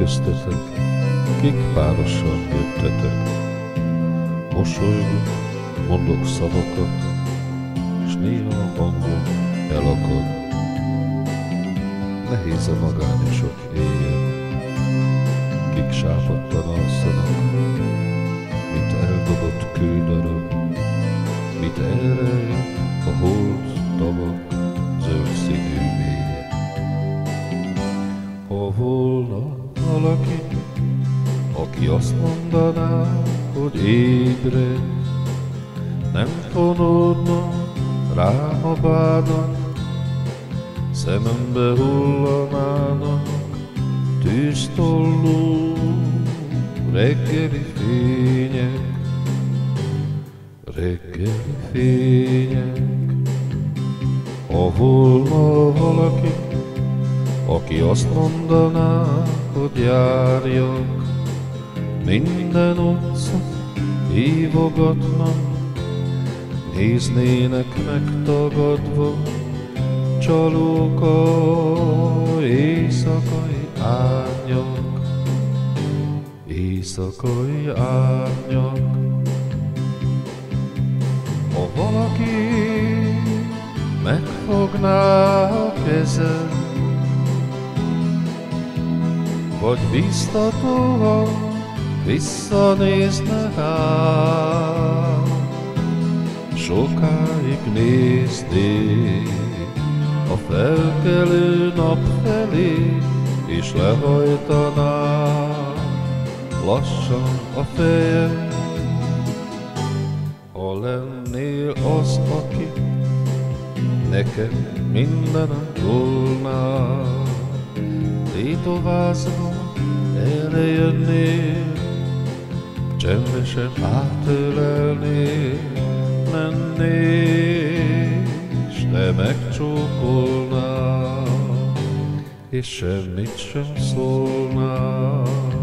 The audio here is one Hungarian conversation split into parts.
köztetek, kik párosan jöttetek. Mosolygok, mondok szavakat, s néha hangom elakad. Nehéz a magányosok éjjel, kik sápadtan alszanak, mint eldobott kődarab, mit elrejt a hold tavak zöld színű mélye. Ha volna valaki, aki azt mondaná, hogy ébredj, nem fonódna rám a bánat, szemembe hullanának tűztollú reggeli fények, reggeli fények. Ha volna valaki, aki azt mondaná, hogy járjak, minden utca hívogatnak, néznének megtagadva, csalók a éjszakai árnyak, éjszakai árnyak. Ha valaki megfogná a kezed, vagy biztatóan visszanézne rám, sokáig néznék a felkelő nap felé, és lehajtaná lassan a fejem. Ha lennél az, aki nekem mindenem volna, tétovázva erre jönnél, csendesen átölelnél, mennél, s te megcsókolnál, és semmit sem szólnál.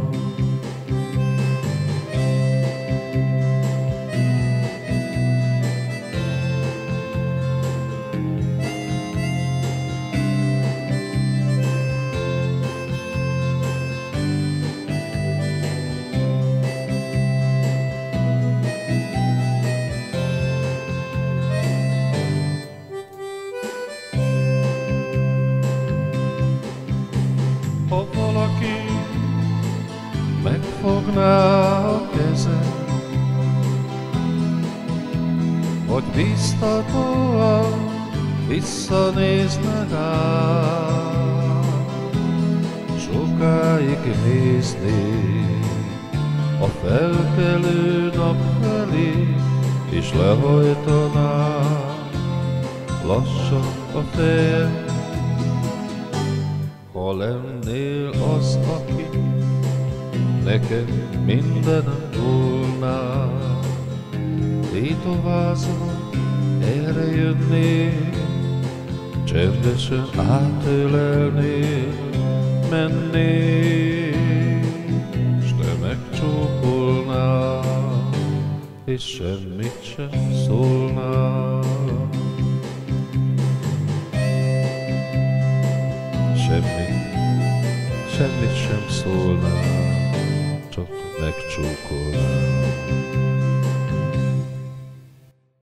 Ha valaki megfogná a kezed, vagy biztatóan visszanézne rám, sokáig néznék a felkelő nap felé, és lehajtaná lassan a fejem. Ha lennél az, aki nekem mindenem volna, tétovázva erre jönnél, csendesen átölelnél, mennél, s te megcsókolnál, és semmit sem szólnál. Semmit sem szólnál, csak megcsókolnál.